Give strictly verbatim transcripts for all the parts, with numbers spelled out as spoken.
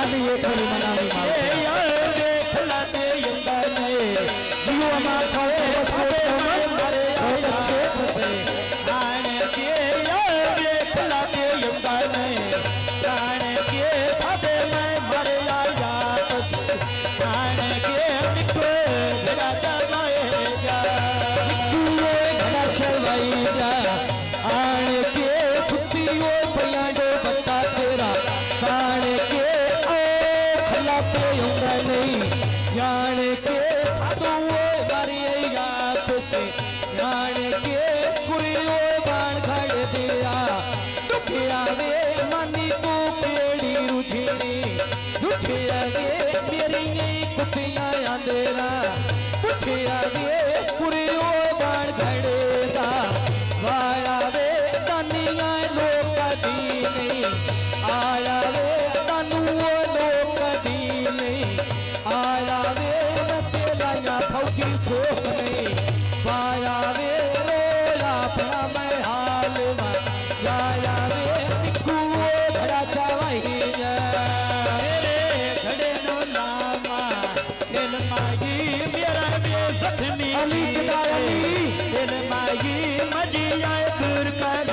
मानी एक बारी मनानी मारे देख लाते यंदाने जियो अमार साथ साथ मारे अच्छे बसे आने के देख लाते यंदाने आने के साथे मैं मरे आया बसे आने के निको घड़ा चलवाएगा निको घड़ा चलवाएगा आने के सुतियो पियाडो बता तेरा ताने के ओ खला पे हुंदा नहीं याने के साधु बारी याद से याने के कुरियो बाण खड़ दिया दुखिया वे मानी तू पेड़ी रुझिनी रुझिया वे मेरी कुतियां अंधेरा पुछिया वे कुरियो बाण खड़े दा वाला वे तानियां लोक दी नहीं आया वे तानू लोक दी नहीं आया वे मते लाया फौजी सोख नहीं पाया वे रोया अपना मैं हाल में आया वे निकू घड़ा चावाही मेरे घड़े नो लामा दिल माई मेरा वे सखनी अली किनारी दिल माई मजी आए दूर कर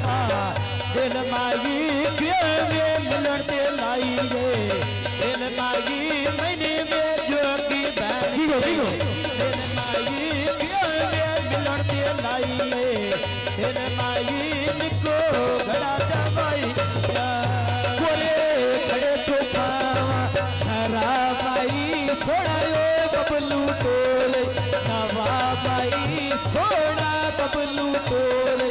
दिल माई के वे मिलन ते लाई गे दिल माई मैंने वे जो की बहन जीरो जीरो दिल माई के वे मिलन ते लाई गे दिल माई निको घड़ा चबाई कोरे खड़े चौखावा शराबाई सोनायो बबलू टोले नवाबाई सोना बबलू टोले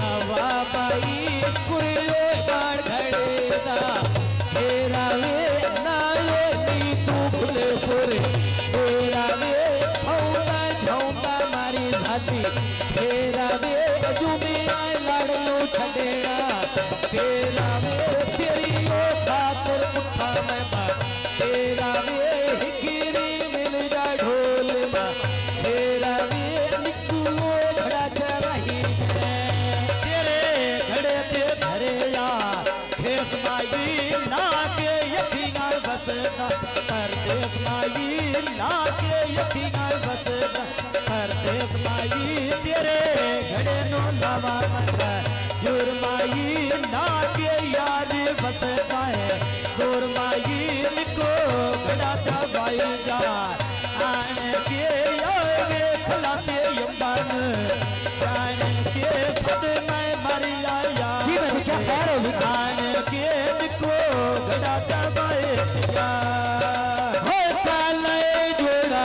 नवाबाई कुरियो बाण खड़े दा तेरा वे नायो नी तू भूले पुरे तेरा वे भौता झौता मारी झाती तेरा वे जुमिया लड़लो छडेड़ा तेरा वे तेरी ओ खातिर उठा मैं बात तेरा वे हिकिरी मिल जा ढोल मा तेरा वे निकू घड़ा चराही तेरे घड़े ते धरे यार देश माई ना के यकीना बसना परदेश माई ना के यकीना बसना परदेश माई तेरे घड़े नो लावा मंगर जोर माई ना के यार बसता है जोर माई निको घड़ा चबाई जा आने के यावे खलाते यंदान आने के सद मैं मर आया जी मैं पीछे खैर हो आने के निको घड़ा चबाई जा हो चले जोड़ा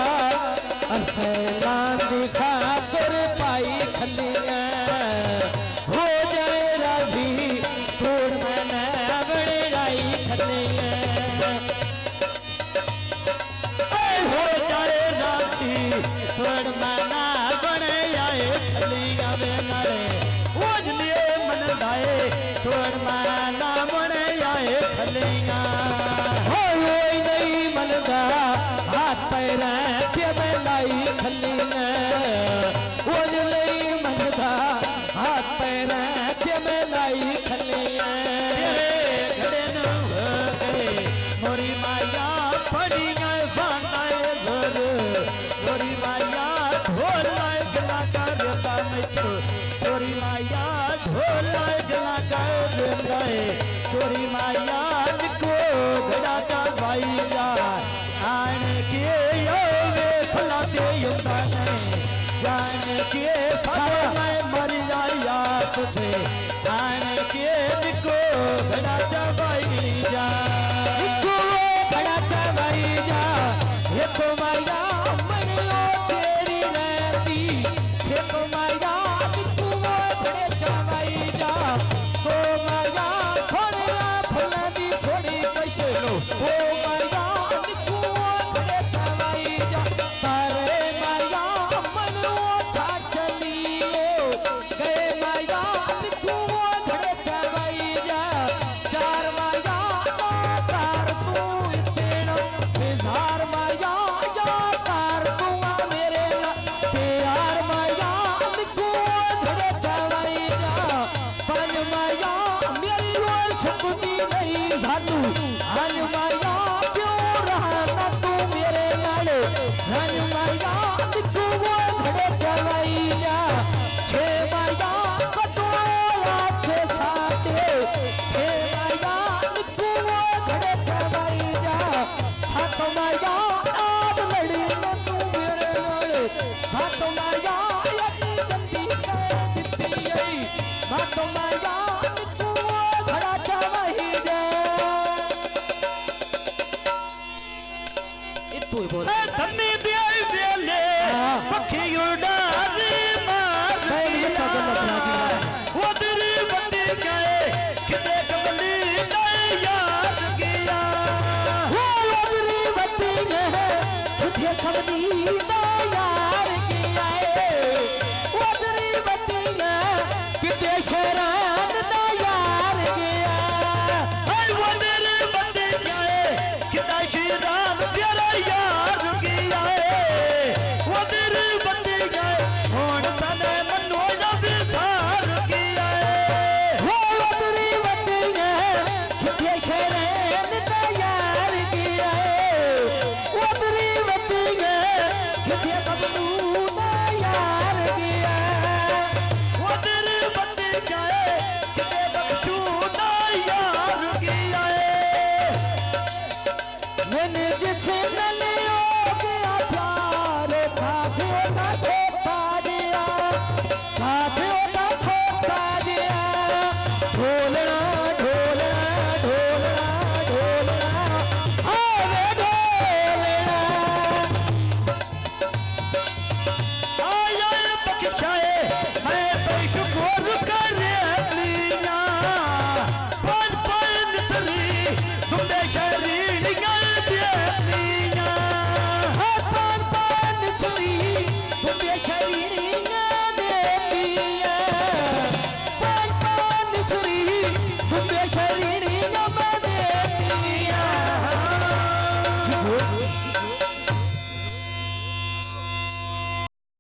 अरसलान दिखा कर पाई खलियां हो जाए राजी तोड़ मैंने बड़े लाई खलियां हो जाए राती थोड़ मना बने आए खलियां वे नारे ओजलिए मन दाए थोड़ मना बने आए खलियां हो नहीं मनदा हाथ पैर के मैं लाई खलियां वो नहीं मनदा हाथ पैर के मैं लाई खलियां तेरे घड़े न हो गए मोरी माया पड़ी गए बानाए जोर मोरी माया ढोलाए गला कर मित्र चोरी माया ढोलाए गला कर गए चोरी माया को घड़ा चबाई जा आने के वे फलाते युद्धा नहीं जाने के साथ मैं मर जाया तुझे आने के निको घड़ा चबाई जा निको घड़ा चबाई जा ये तो माया मनियो तेरी रहती ये तो माया निको घड़े चबाई जा तो माया सोनिया फुला दी सोनी कशलो ओ माया निको घड़े चबाई जा तारे माया मनो छाट लियो गए माया निको घड़े चबाई जा चार दुम्बे शरीरियां देवनियां पान पान छुई दुम्बे शरीर